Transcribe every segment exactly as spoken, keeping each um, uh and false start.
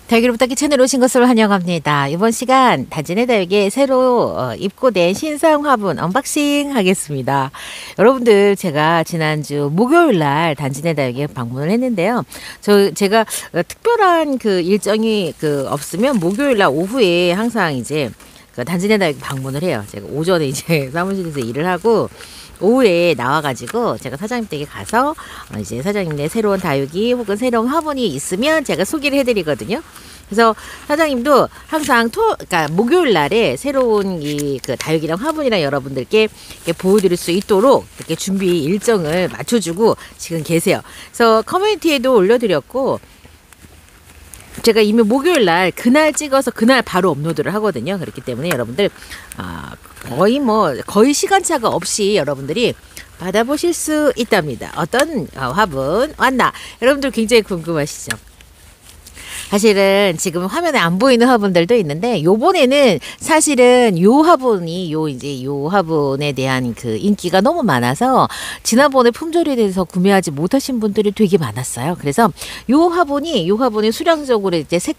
다육이를 부탁해 채널 오신 것을 환영합니다. 이번 시간 단지네 다육에 새로 어, 입고된 신상 화분 언박싱 하겠습니다. 여러분들, 제가 지난주 목요일날 단지네 다육에 방문을 했는데요. 저 제가 어, 특별한 그 일정이 그 없으면 목요일날 오후에 항상 이제 그 단지네 다육 방문을 해요. 제가 오전에 이제 사무실에서 일을 하고 오후에 나와가지고 제가 사장님 댁에 가서 이제 사장님네 새로운 다육이 혹은 새로운 화분이 있으면 제가 소개를 해드리거든요. 그래서 사장님도 항상 토, 그러니까 목요일 날에 새로운 이 그 다육이랑 화분이랑 여러분들께 이렇게 보여드릴 수 있도록 이렇게 준비 일정을 맞춰주고 지금 계세요. 그래서 커뮤니티에도 올려드렸고, 제가 이미 목요일 날 그날 찍어서 그날 바로 업로드를 하거든요. 그렇기 때문에 여러분들 아, 거의 뭐 거의 시간차가 없이 여러분들이 받아보실 수 있답니다. 어떤 화분 왔나? 여러분들 굉장히 궁금하시죠? 사실은 지금 화면에 안 보이는 화분들도 있는데, 요번에는 사실은 요 화분이 요 이제 요 화분에 대한 그 인기가 너무 많아서 지난번에 품절에 대해서 구매하지 못하신 분들이 되게 많았어요. 그래서 요 화분이 요 화분이 수량적으로 이제 색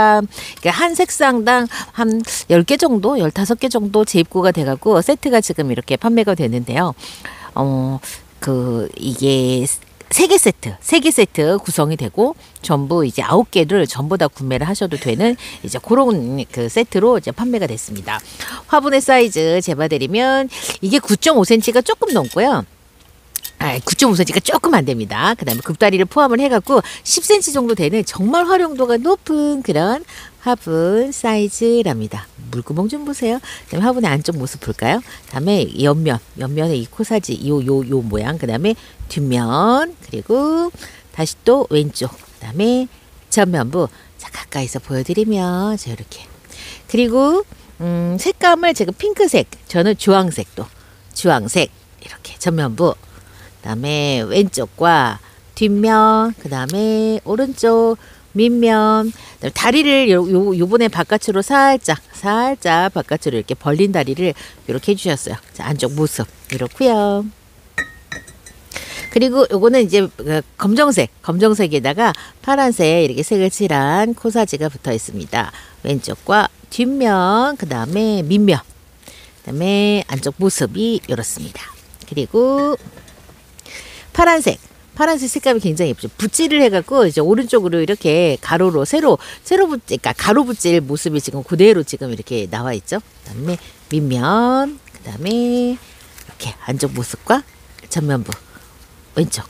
한 색상당 한 열 개 정도, 열다섯 개 정도 재입고가 돼갖고 세트가 지금 이렇게 판매가 되는데요. 어, 그, 이게 세 개 세트, 세 개 세트 구성이 되고 전부 이제 아홉 개를 전부 다 구매를 하셔도 되는 이제 그런 그 세트로 이제 판매가 됐습니다. 화분의 사이즈 재봐드리면 이게 구 점 오 센티미터가 조금 넘고요. 아, 구 점 오 센티미터가 조금 안 됩니다. 그 다음에 급다리를 포함을 해갖고 십 센티미터 정도 되는 정말 활용도가 높은 그런 화분 사이즈랍니다. 물구멍 좀 보세요. 그다음에 화분의 안쪽 모습 볼까요? 그다음에 옆면, 옆면에 이 코사지, 요, 요, 요 모양, 그다음에 뒷면, 그리고 다시 또 왼쪽, 그다음에 전면부. 자, 가까이서 보여드리면 자, 이렇게. 그리고 음, 색감을 제가 핑크색, 저는 주황색도, 주황색 이렇게 전면부. 그다음에 왼쪽과 뒷면, 그다음에 오른쪽 밑면, 다리를 요, 요, 요번에 바깥으로 살짝, 살짝 바깥으로 이렇게 벌린 다리를 이렇게 해주셨어요. 자, 안쪽 모습. 이렇고요. 그리고 요거는 이제 검정색, 검정색에다가 파란색 이렇게 색을 칠한 코사지가 붙어 있습니다. 왼쪽과 뒷면, 그 다음에 밑면, 그 다음에 안쪽 모습이 이렇습니다. 그리고 파란색. 파란색 색감이 굉장히 예쁘죠. 붓질을 해갖고 이제 오른쪽으로 이렇게 가로로 세로 세로 붓질, 그러니까 가로 붓질 모습이 지금 그대로 지금 이렇게 나와 있죠. 그다음에 밑면, 그다음에 이렇게 안쪽 모습과 전면부, 왼쪽,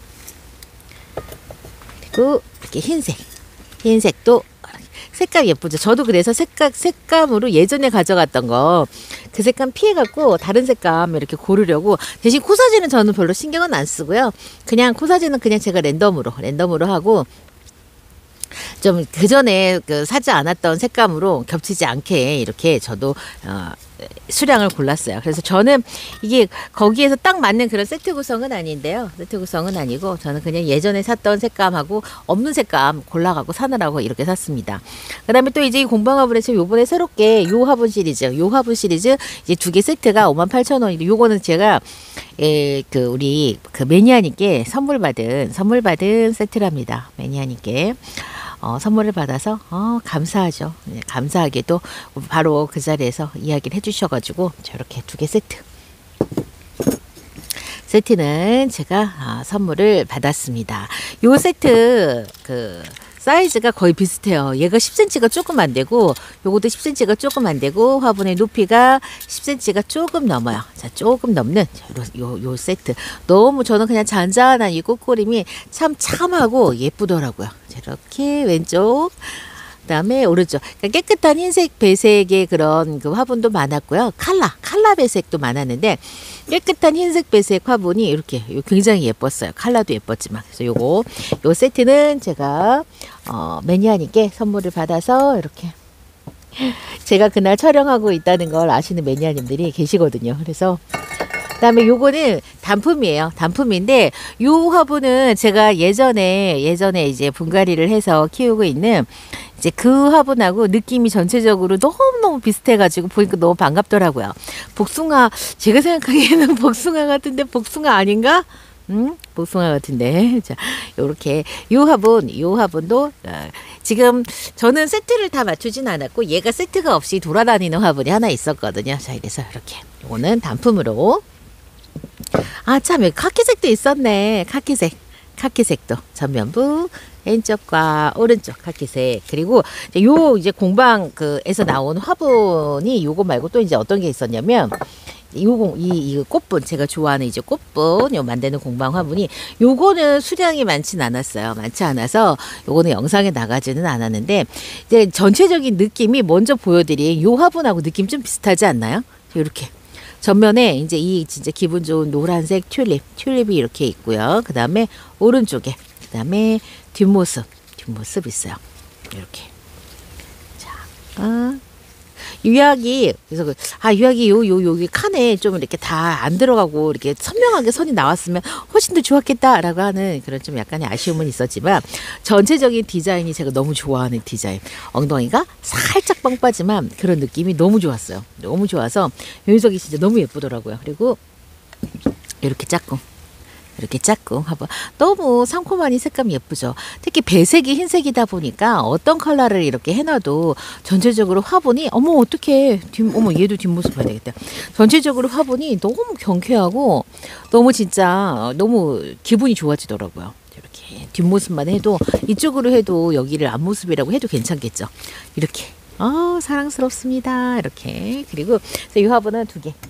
그리고 이렇게 흰색, 흰색도 색감 예쁘죠. 저도 그래서 색감 색감으로 예전에 가져갔던 거 그 색감 피해갖고 다른 색감 이렇게 고르려고, 대신 코사지는 저는 별로 신경은 안 쓰고요. 그냥 코사지는 그냥 제가 랜덤으로 랜덤으로 하고 좀 그 전에 그 사지 않았던 색감으로 겹치지 않게 이렇게 저도 어, 수량을 골랐어요. 그래서 저는 이게 거기에서 딱 맞는 그런 세트 구성은 아닌데요. 세트 구성은 아니고 저는 그냥 예전에 샀던 색감하고 없는 색감 골라가고 사느라고 이렇게 샀습니다. 그 다음에 또 이제 이 공방 화분에서 요번에 새롭게 요 화분 시리즈, 요 화분 시리즈 이제 두 개 세트가 오만 팔천 원인데, 요거는 제가 에, 그 우리 그 매니아님께 선물 받은 선물 받은 세트랍니다. 매니아님께. 어, 선물을 받아서 어, 감사하죠. 네, 감사하게도 바로 그 자리에서 이야기를 해주셔가지고 저렇게 두 개 세트 세트는 제가 아, 선물을 받았습니다. 요 세트 그 사이즈가 거의 비슷해요. 얘가 십 센티미터가 조금 안 되고 요것도 십 센티미터가 조금 안 되고 화분의 높이가 십 센티미터가 조금 넘어요. 자, 조금 넘는 요, 요 세트. 너무 저는 그냥 잔잔한 이 꽃그림이 참 참하고 예쁘더라고요. 자, 이렇게 왼쪽, 그다음에 오른쪽. 그러니까 깨끗한 흰색 배색의 그런 그 화분도 많았고요. 칼라, 칼라 배색도 많았는데 깨끗한 흰색 배색 화분이 이렇게 굉장히 예뻤어요. 칼라도 예뻤지만. 그래서 요거 요 세트는 제가 어, 매니아님께 선물을 받아서 이렇게, 제가 그날 촬영하고 있다는 걸 아시는 매니아님들이 계시거든요. 그래서 그다음에 요거는 단품이에요. 단품인데 요 화분은 제가 예전에 예전에 이제 분갈이를 해서 키우고 있는 이제 그 화분하고 느낌이 전체적으로 너무너무 비슷해가지고 보니까 너무 반갑더라고요. 복숭아, 제가 생각하기에는 복숭아 같은데 복숭아 아닌가? 음, 복숭아 같은데. 자, 요렇게 요 화분, 요 화분도 어, 지금 저는 세트를 다 맞추진 않았고 얘가 세트가 없이 돌아다니는 화분이 하나 있었거든요. 자, 이래서 이렇게 요거는 단품으로. 아, 참, 여기 카키색도 있었네. 카키색. 카키색도 전면부 왼쪽과 오른쪽 카키색. 그리고 이제 요 이제 공방 그에서 나온 화분이 요거 말고 또 이제 어떤 게 있었냐면 요거 이, 이 꽃분 제가 좋아하는 이제 꽃분 요 만드는 공방 화분이 요거는 수량이 많진 않았어요. 많지 않아서 요거는 영상에 나가지는 않았는데 이제 전체적인 느낌이 먼저 보여드린 요 화분하고 느낌 좀 비슷하지 않나요? 이렇게 전면에 이제 이 진짜 기분 좋은 노란색 튤립, 튤립이 이렇게 있고요. 그 다음에 오른쪽에, 그 다음에 뒷모습, 뒷모습 있어요. 이렇게. 자, 아, 유약이 그래서 그, 아 유약이 요 요 여기 칸에 좀 이렇게 다 안 들어가고 이렇게 선명하게 선이 나왔으면 훨씬 더 좋았겠다라고 하는 그런 좀 약간의 아쉬움은 있었지만 전체적인 디자인이 제가 너무 좋아하는 디자인. 엉덩이가 살짝 뻥 빠지만 그런 느낌이 너무 좋았어요. 너무 좋아서 요 녀석이 진짜 너무 예쁘더라고요. 그리고 이렇게 짝꿍. 이렇게 짝꿍 한번 너무 상콤하니 색감이 예쁘죠. 특히 배색이 흰색이다 보니까 어떤 컬러를 이렇게 해놔도 전체적으로 화분이 어머 어떡해 뒷, 어머 얘도 뒷모습 봐야 되겠다. 전체적으로 화분이 너무 경쾌하고 너무 진짜 너무 기분이 좋아지더라고요. 이렇게 뒷모습만 해도 이쪽으로 해도 여기를 앞모습이라고 해도 괜찮겠죠. 이렇게 어 사랑스럽습니다. 이렇게 그리고 이 화분은 두 개.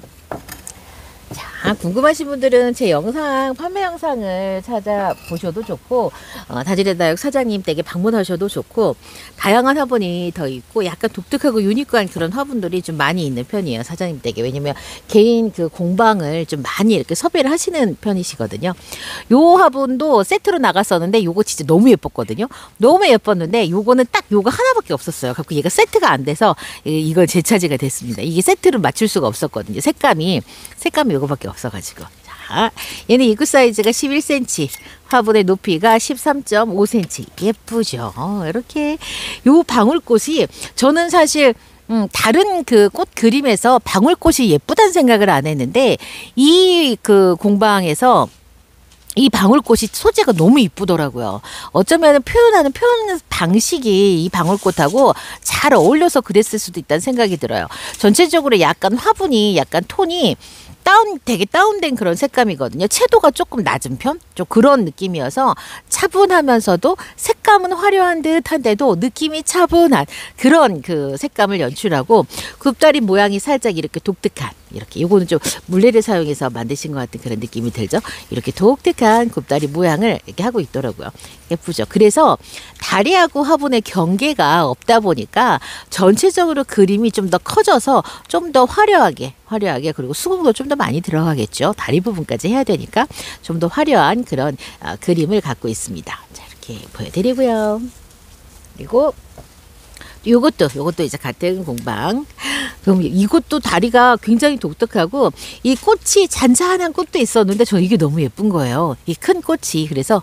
자, 궁금하신 분들은 제 영상, 판매 영상을 찾아보셔도 좋고, 어, 다지레다육 사장님 댁에 방문하셔도 좋고, 다양한 화분이 더 있고, 약간 독특하고 유니크한 그런 화분들이 좀 많이 있는 편이에요, 사장님 댁에. 왜냐면 개인 그 공방을 좀 많이 이렇게 섭외를 하시는 편이시거든요. 요 화분도 세트로 나갔었는데, 요거 진짜 너무 예뻤거든요. 너무 예뻤는데, 요거는 딱 요거 하나밖에 없었어요. 그래서 얘가 세트가 안 돼서, 이걸 제 차지가 됐습니다. 이게 세트를 맞출 수가 없었거든요. 색감이, 색감이 요거밖에 없어가지고. 자, 얘는 입구 사이즈가 십일 센티미터, 화분의 높이가 십삼 점 오 센티미터. 예쁘죠? 이렇게 요 방울꽃이 저는 사실 음, 다른 그 꽃 그림에서 방울꽃이 예쁘다는 생각을 안 했는데 이 그 공방에서 이 방울꽃이 소재가 너무 이쁘더라고요. 어쩌면 표현하는 표현 방식이 이 방울꽃하고 잘 어울려서 그랬을 수도 있다는 생각이 들어요. 전체적으로 약간 화분이 약간 톤이 다운 되게 다운된 그런 색감이거든요. 채도가 조금 낮은 편? 좀 그런 느낌이어서 차분하면서도 색감은 화려한 듯한데도 느낌이 차분한 그런 그 색감을 연출하고 굽다리 모양이 살짝 이렇게 독특한 이렇게 요거는 좀 물레를 사용해서 만드신 것 같은 그런 느낌이 들죠. 이렇게 독특한 굽다리 모양을 이렇게 하고 있더라고요. 예쁘죠. 그래서 다리하고 화분의 경계가 없다 보니까 전체적으로 그림이 좀 더 커져서 좀 더 화려하게 화려하게 그리고 수공도 좀 더 많이 들어가겠죠. 다리 부분까지 해야 되니까 좀 더 화려한 그런 어, 그림을 갖고 있습니다. 자, 이렇게 보여드리고요. 그리고 요것도 요것도 이제 같은 공방. 그럼 이것도 다리가 굉장히 독특하고 이 꽃이 잔잔한 꽃도 있었는데 저 이게 너무 예쁜 거예요. 이 큰 꽃이 그래서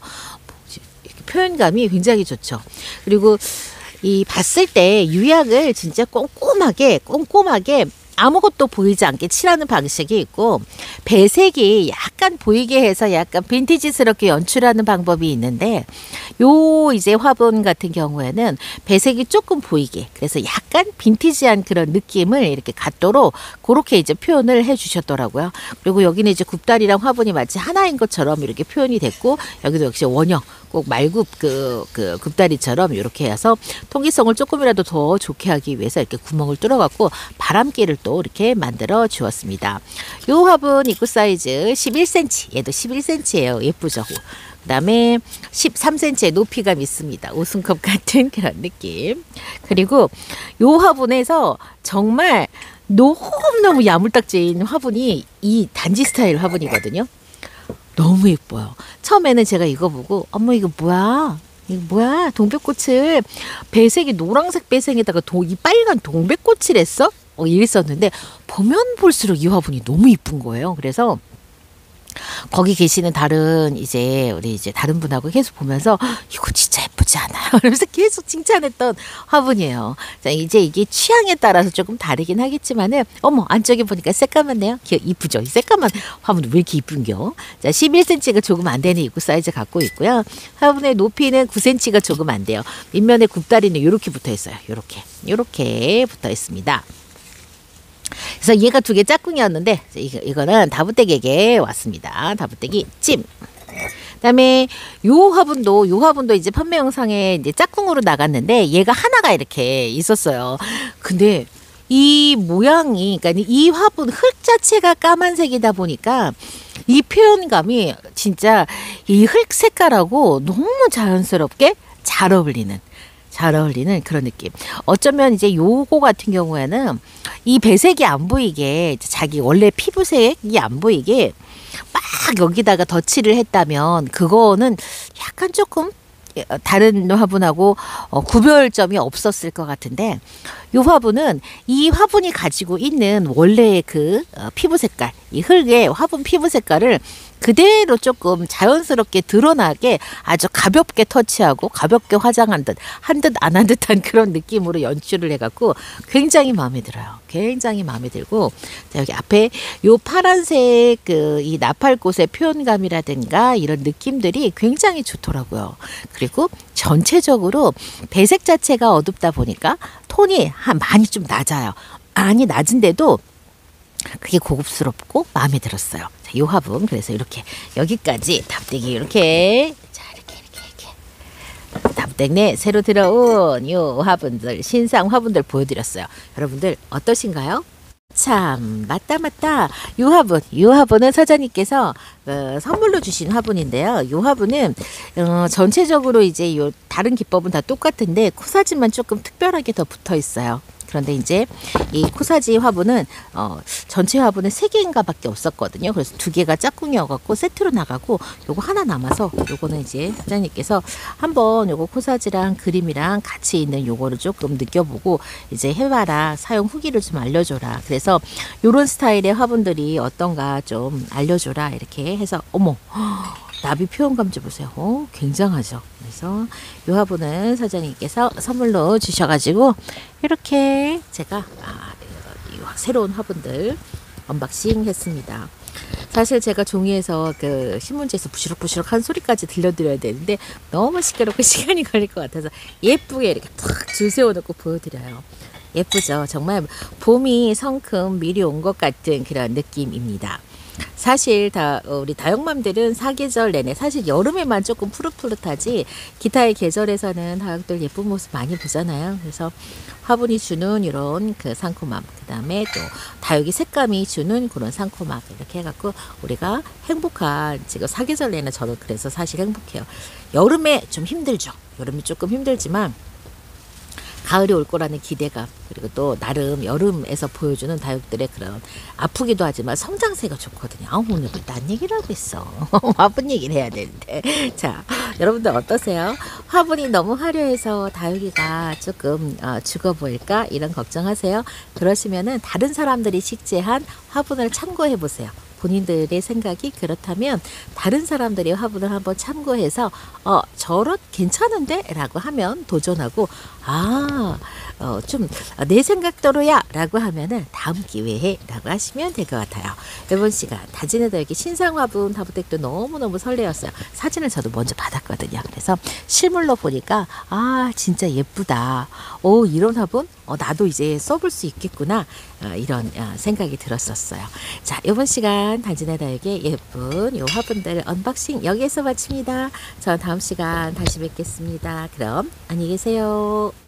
표현감이 굉장히 좋죠. 그리고 이 봤을 때 유약을 진짜 꼼꼼하게 꼼꼼하게 아무것도 보이지 않게 칠하는 방식이 있고 배색이 약간 보이게 해서 약간 빈티지스럽게 연출하는 방법이 있는데 요 이제 화분 같은 경우에는 배색이 조금 보이게 그래서 약간 빈티지한 그런 느낌을 이렇게 갖도록 그렇게 이제 표현을 해 주셨더라고요. 그리고 여기는 이제 굽다리랑 화분이 마치 하나인 것처럼 이렇게 표현이 됐고 여기도 역시 원형 꼭 말굽 그, 그 굽다리처럼 이렇게 해서 통기성을 조금이라도 더 좋게 하기 위해서 이렇게 구멍을 뚫어갖고 바람기를 또 이렇게 만들어 주었습니다. 요 화분 입구 사이즈 십일 센티미터, 얘도 십일 센티미터예요. 예쁘죠? 그 다음에 십삼 센티미터의 높이감 있습니다. 웃음컵 같은 그런 느낌. 그리고 요 화분에서 정말 너무너무 야물딱지인 화분이 이 단지 스타일 화분이거든요. 너무 예뻐요. 처음에는 제가 이거 보고 어머 이거 뭐야? 이거 뭐야? 동백꽃을 배색이 노란색 배색에다가 도, 이 빨간 동백꽃을 했어? 어, 이랬었는데 보면 볼수록 이 화분이 너무 이쁜 거예요. 그래서 거기 계시는 다른 이제 우리 이제 다른 분하고 계속 보면서 이거 진짜 예쁘지 않아요? 그러면서 계속 칭찬했던 화분이에요. 자, 이제 이게 취향에 따라서 조금 다르긴 하겠지만은 어머 안쪽에 보니까 새까맣네요. 귀- 이쁘죠? 이 새까만 화분 왜 이렇게 이쁜겨? 자, 십일 센티미터가 조금 안 되는 입구 사이즈 갖고 있고요. 화분의 높이는 구 센티미터가 조금 안 돼요. 밑면에 굽다리는 이렇게 붙어 있어요. 이렇게 이렇게 붙어 있습니다. 그래서 얘가 두 개 짝꿍이었는데 이거, 이거는 다부떼기에게 왔습니다. 다부떼기 찜. 그다음에 요 화분도 요 화분도 이제 판매 영상에 이제 짝꿍으로 나갔는데 얘가 하나가 이렇게 있었어요. 근데 이 모양이 그러니까 이 화분 흙 자체가 까만색이다 보니까 이 표현감이 진짜 이 흙 색깔하고 너무 자연스럽게 잘 어울리는 잘 어울리는 그런 느낌. 어쩌면 이제 요거 같은 경우에는 이 배색이 안 보이게 자기 원래 피부색이 안 보이게 막 여기다가 덧칠을 했다면 그거는 약간 조금 다른 화분하고 어, 구별점이 없었을 것 같은데 이 화분은 이 화분이 가지고 있는 원래의 그 어, 피부 색깔, 이 흙의 화분 피부 색깔을 그대로 조금 자연스럽게 드러나게 아주 가볍게 터치하고 가볍게 화장한 듯 한 듯 안 한 듯한 그런 느낌으로 연출을 해갖고 굉장히 마음에 들어요. 굉장히 마음에 들고 자, 여기 앞에 요 파란색 그 이 나팔꽃의 표현감이라든가 이런 느낌들이 굉장히 좋더라고요. 그리고 전체적으로 배색 자체가 어둡다 보니까 톤이 한 많이 좀 낮아요. 많이 낮은데도 그게 고급스럽고 마음에 들었어요. 자, 이 화분 그래서 이렇게 여기까지 답대기 이렇게 자 이렇게 이렇게 이렇게 답대기 새로 들어온 이 화분들 신상 화분들 보여드렸어요. 여러분들 어떠신가요? 참 맞다 맞다 이 화분 이 화분은 사장님께서 어, 선물로 주신 화분인데요. 이 화분은 어, 전체적으로 이제 요 다른 기법은 다 똑같은데 코사지만 조금 특별하게 더 붙어 있어요. 그런데 이제 이 코사지 화분은 어, 전체 화분은 세 개인가 밖에 없었거든요. 그래서 두 개가 짝꿍이어갖고 세트로 나가고 요거 하나 남아서 요거는 이제 사장님께서 한번 요거 코사지랑 그림이랑 같이 있는 요거를 조금 느껴보고 이제 해봐라 사용 후기를 좀 알려줘라. 그래서 요런 스타일의 화분들이 어떤가 좀 알려줘라 이렇게 해서 어머 나비 표현감 좀 보세요. 오, 굉장하죠. 그래서 이 화분은 사장님께서 선물로 주셔가지고 이렇게 제가 아, 이 새로운 화분들 언박싱 했습니다. 사실 제가 종이에서 그 신문지에서 부시럭부시럭 한 소리까지 들려드려야 되는데 너무 시끄럽고 시간이 걸릴 것 같아서 예쁘게 이렇게 탁 줄 세워놓고 보여드려요. 예쁘죠. 정말 봄이 성큼 미리 온 것 같은 그런 느낌입니다. 사실 다 우리 다육맘들은 사계절 내내 사실 여름에만 조금 푸릇푸릇하지 기타의 계절에서는 다육들 예쁜 모습 많이 보잖아요. 그래서 화분이 주는 이런 그 상코맘 그 다음에 또 다육이 색감이 주는 그런 상코맘 이렇게 해갖고 우리가 행복한 지금 사계절 내내 저도 그래서 사실 행복해요. 여름에 좀 힘들죠. 여름이 조금 힘들지만 가을이 올 거라는 기대감 그리고 또 나름 여름에서 보여주는 다육들의 그런 아프기도 하지만 성장세가 좋거든요. 아, 오늘 왜 딴 얘기를 하고 있어. 화분 얘기를 해야 되는데. 자, 여러분들 어떠세요? 화분이 너무 화려해서 다육이가 조금 어, 죽어 보일까 이런 걱정하세요? 그러시면은 다른 사람들이 식재한 화분을 참고해 보세요. 본인들의 생각이 그렇다면 다른 사람들의 화분을 한번 참고해서 어 저런 괜찮은데? 라고 하면 도전하고 아 어, 좀 내 생각대로야 라고 하면은 다음 기회에 라고 하시면 될 것 같아요. 이번 시간 다진의 다육이 신상 화분 다부댁도 너무너무 설레었어요. 사진을 저도 먼저 받았거든요. 그래서 실물로 보니까 아 진짜 예쁘다. 오 이런 화분 어, 나도 이제 써볼 수 있겠구나 어, 이런 어, 생각이 들었었어요. 자 이번 시간 다진의 다육의 예쁜 요 화분들 언박싱 여기에서 마칩니다. 저 다음 시간 다시 뵙겠습니다. 그럼 안녕히 계세요.